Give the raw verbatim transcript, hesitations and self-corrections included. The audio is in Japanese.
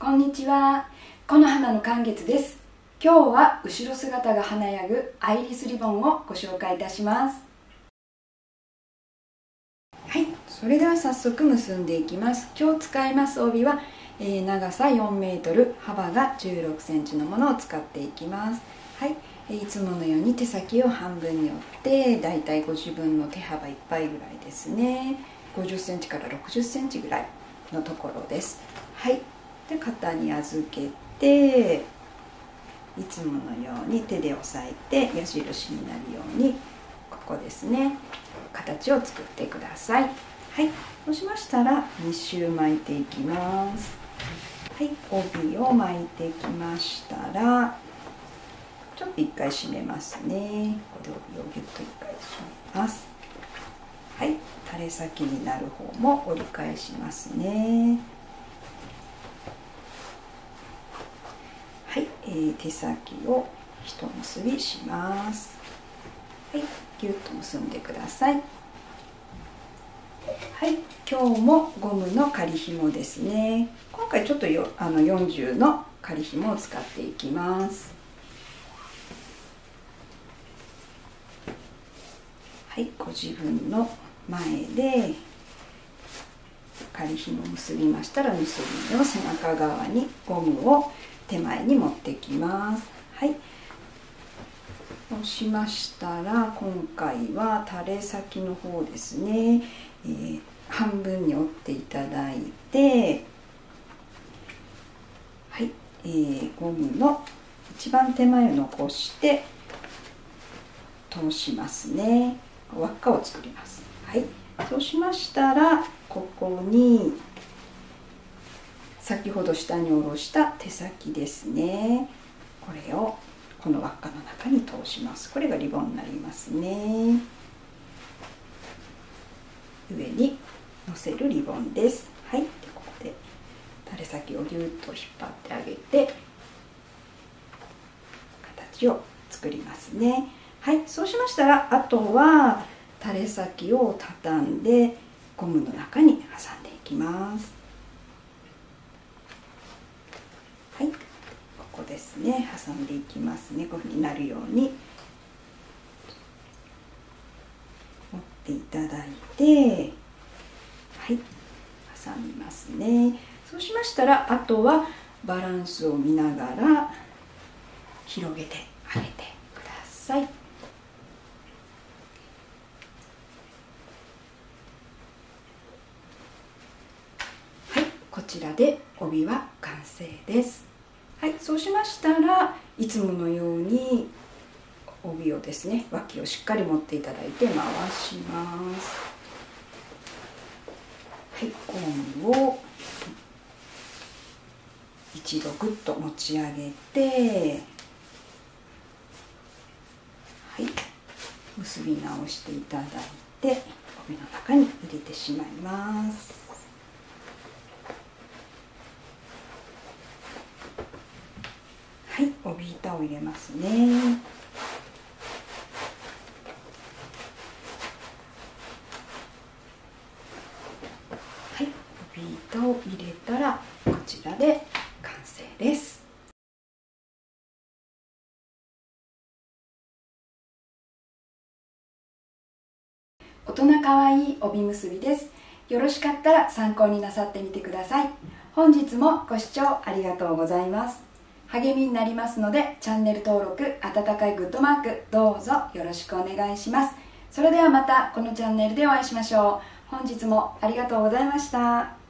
こんにちは。この花の寒月です。今日は後ろ姿が華やぐアイリスリボンをご紹介いたします。はい、それでは早速結んでいきます。今日使います帯は、えー、長さよんメートル、幅がじゅうろくセンチのものを使っていきます。はい、えー、いつものように手先を半分に折ってだいたいご自分の手幅いっぱいぐらいですね。ごじゅっセンチからろくじゅっセンチぐらいのところです。はい、で肩に預けていつものように手で押さえて矢印になるようにここですね、形を作ってください。はい、そうしましたらに周巻いていきます。はい、帯を巻いてきましたらちょっと一回締めますね。ここで帯をギュッと一回締めます。はい、垂れ先になる方も折り返しますね。はい、えー、手先を一結びします。はい、ぎゅっと結んでください。はい、今日もゴムの仮紐ですね。今回ちょっとよあのよんじゅうの仮紐を使っていきます。はい、ご自分の前で仮紐を結びましたら結び目を背中側にゴムを手前に持ってきます。はい、そうしましたら今回は垂れ先の方ですね、えー、半分に折っていただいて、はい、えー、ゴムの一番手前を残して通しますね。輪っかを作ります。はい、そうしましたらここに先ほど下に下ろした手先ですね、これをこの輪っかの中に通します。これがリボンになりますね。上に乗せるリボンです。はい、でここで垂れ先をぎゅっと引っ張ってあげて形を作りますね。はい、そうしましたらあとは垂れ先を畳んでゴムの中に挟んでいきます。はい、ここですね、挟んでいきますね。こういうふうになるように持っていただいて、はい、挟みますね。そうしましたらあとはバランスを見ながら広げてあげてください。こちらで帯は完成です。はい、そうしましたらいつものように帯をですね、脇をしっかり持っていただいて回します。はい、ゴムを一度ぐっと持ち上げて、はい、結び直していただいて帯の中に入れてしまいます。はい、帯板を入れますね。はい、帯板を入れたらこちらで完成です。大人かわいい帯結びです。よろしかったら参考になさってみてください。本日もご視聴ありがとうございます。励みになりますのでチャンネル登録、温かいグッドマークどうぞよろしくお願いします。それではまたこのチャンネルでお会いしましょう。本日もありがとうございました。